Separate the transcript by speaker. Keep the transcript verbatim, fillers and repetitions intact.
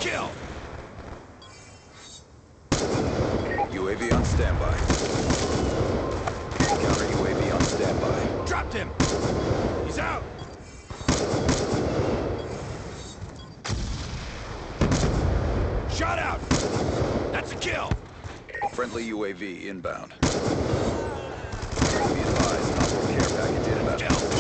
Speaker 1: kill!
Speaker 2: U A V on standby. Counter U A V on standby.
Speaker 1: Dropped him! He's out! Shot out! That's a kill!
Speaker 2: Friendly U A V inbound. Be advised, op four care package inbound.
Speaker 1: Kill!